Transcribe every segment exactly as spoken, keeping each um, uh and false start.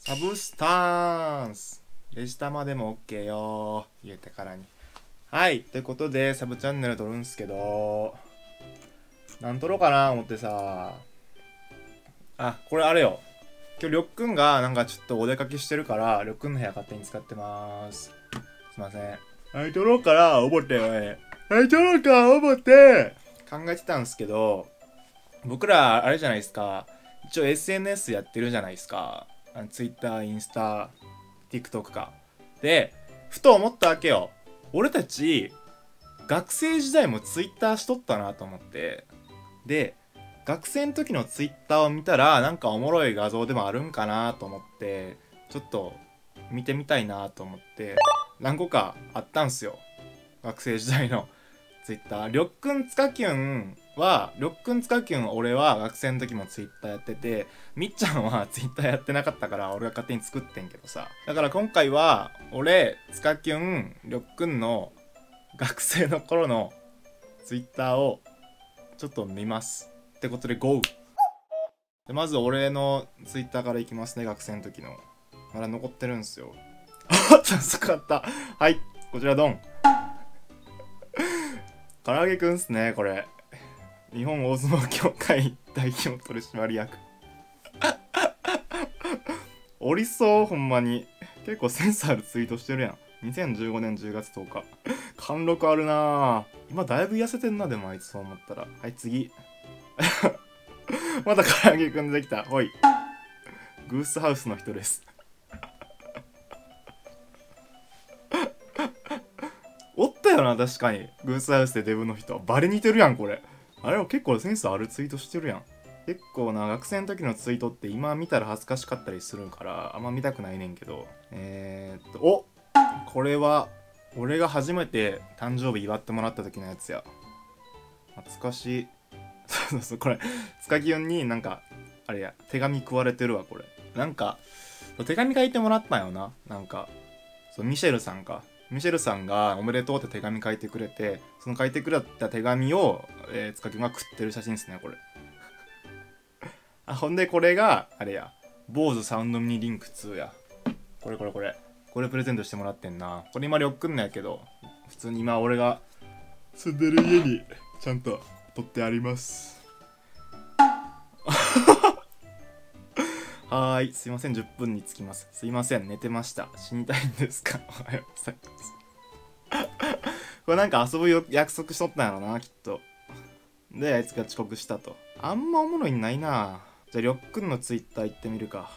サブスタンスレジ玉でも OK よー言えてからに。はいということでサブチャンネル撮るんすけど、なん撮ろうかな思ってさ。あ、これあれよ、今日りょっくんがなんかちょっとお出かけしてるからりょっくんの部屋勝手に使ってまーす。すいません。はい撮ろうかな思ってよね。はい撮ろうか思って考えてたんすけど、僕らあれじゃないですか、一応 エスエヌエス やってるじゃないですか。Twitter、インスタ、TikTok か。で、ふと思ったわけよ。俺たち、学生時代も Twitter しとったなと思って。で、学生の時の Twitter を見たら、なんかおもろい画像でもあるんかなと思って、ちょっと見てみたいなと思って、何個かあったんすよ。学生時代の Twitter。りょっくんつかきゅんは、りょっくんつかきゅん俺は学生の時も Twitter やってて、みっちゃんは Twitter やってなかったから俺が勝手に作ってんけどさ。だから今回は、俺、つかきゅん、りょっくんの学生の頃の Twitter をちょっと見ます。ってことで ゴー! でまず俺の Twitter からいきますね、学生の時の。まだ残ってるんすよ。あっ早速あった。はい、こちらドン。唐揚げくんっすね、これ。日本大相撲協会代表取締役。おりそう、ほんまに。結構センスあるツイートしてるやん。にせんじゅうごねんじゅうがつとおか。貫禄あるなぁ。今だいぶ痩せてんな、でもあいつそう思ったら。はい、次。また唐揚げくんできた。ほい。グースハウスの人です。おったよな、確かに。グースハウスでデブの人。バレ似てるやん、これ。あれも結構センスあるツイートしてるやん。結構な、学生の時のツイートって今見たら恥ずかしかったりするからあんま見たくないねんけど、えー、っとおこれは俺が初めて誕生日祝ってもらった時のやつや。懐かしい。そうそうそう、これつかきよんになんかあれや手紙食われてるわ。これなんか手紙書いてもらったんよな。なんかそうミシェルさんかミシェルさんがおめでとうって手紙書いてくれて、その書いてくれた手紙を、えー、つかきよんが食ってる写真ですね、これ。あ、ほんでこれがあれや、坊主サウンドミニリンクツーや。これこれこれこれプレゼントしてもらってんな。これ今りょっくんのやけど、普通に今俺が住んでる家にちゃんと取ってあります。はーい、すいません、じゅっぷんに着きます。すいません、寝てました。死にたいんですか？おはようございます。これなんか遊ぶよ約束しとったんやろな、きっと。で、あいつが遅刻したと。あんまおもろいんないな。じゃあ、りょっくんのツイッター行ってみるか。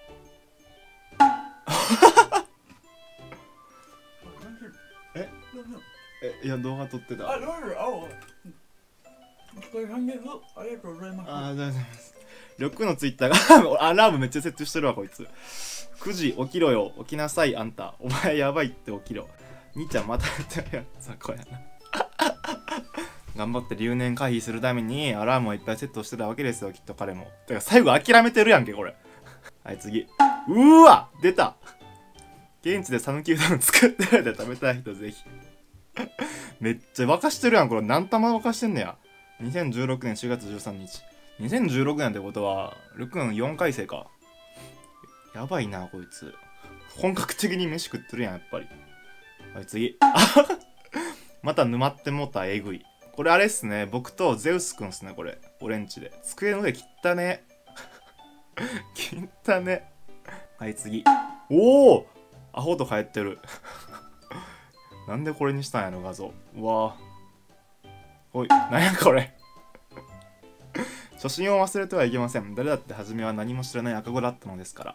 ええ、いや、動画撮ってた。あ、どうぞ、あお。お疲れ様です。ありがとうございます。あ、ありがとうございます。りょっくんのツイッターが、アラームめっちゃ設置してるわ、こいつ。くじ起きろよ、起きなさい、あんた。お前やばいって起きろ。兄ちゃんまたやってるやつはこやな。頑張って留年回避するためにアラームをいっぱいセットしてたわけですよ、きっと彼も。てか最後諦めてるやんけ、これ。はい、次。うーわ出た。現地で讃岐うどん作ってるで食べたい人ぜひ。めっちゃ沸かしてるやん、これ。何玉沸かしてんねや。にせんじゅうろくねんしがつじゅうさんにち。にせんじゅうろくねんってことは、ルクンよんかい生か。やばいな、こいつ。本格的に飯食ってるやん、やっぱり。はい、次。また沼ってもうた、えぐい。これあれっすね。僕とゼウスくんっすね、これ。俺んちで。机の上切ったね。切ったね。はい、次。おおアホと帰ってる。なんでこれにしたんやろ、画像。うわぁ。おい、なんやこれ。初心を忘れてはいけません。誰だって初めは何も知らない赤子だったのですから。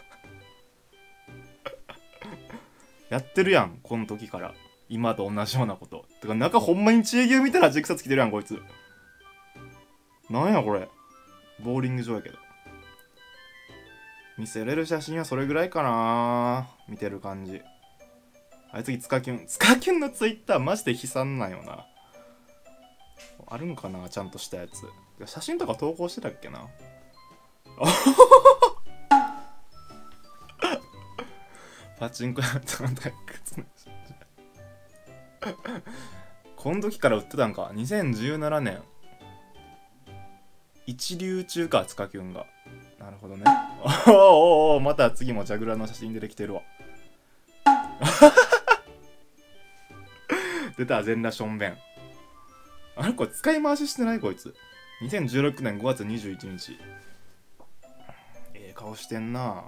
やってるやん、この時から。今と同じようなこと。てか、中ほんまに知恵牛みたいなジグサつきてるやん、こいつ。なんやこれ。ボーリング場やけど。見せれる写真はそれぐらいかな。見てる感じ。はい、次、ツカキュン。ツカキュンのツイッターマジで悲惨なんよな。あるんかな、ちゃんとしたやつ。写真とか投稿してたっけな。パチンコやったのか、靴の写真。この時から売ってたんか。にせんじゅうななねん。一流中か、ツカキュンが。なるほどね。おおおおー、また次もジャグラーの写真出てきてるわ。出た、全裸しょんべん。あれこれ使い回ししてないこいつ。にせんじゅうろくねんごがつにじゅういちにち。ええ顔してんな。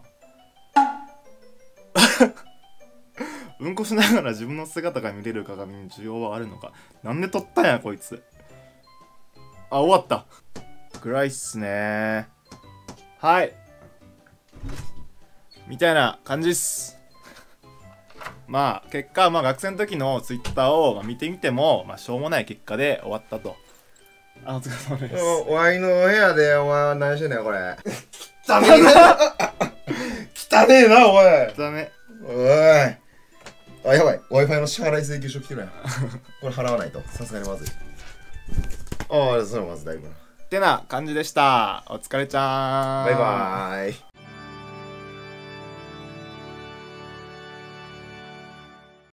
うんこしながら自分の姿が見れる鏡に需要はあるのか。なんで撮ったんやこいつ。あ、終わった。暗いっすね。はい。みたいな感じっす。まあ結果、まあ学生の時のツイッターを見てみても、まあしょうもない結果で終わったと。あ、お疲れ様です。 おワイの部屋でお前は何してんねんこれ。汚ねえな汚ねえなおい。 だね。 おい。あ、やばい。Wi-Fi の支払い請求書来てるやん。これ払わないと。さすがにまずい。ああ、それはまずだいぶな。 ってな感じでした。お疲れちゃーん。 バイバーイ。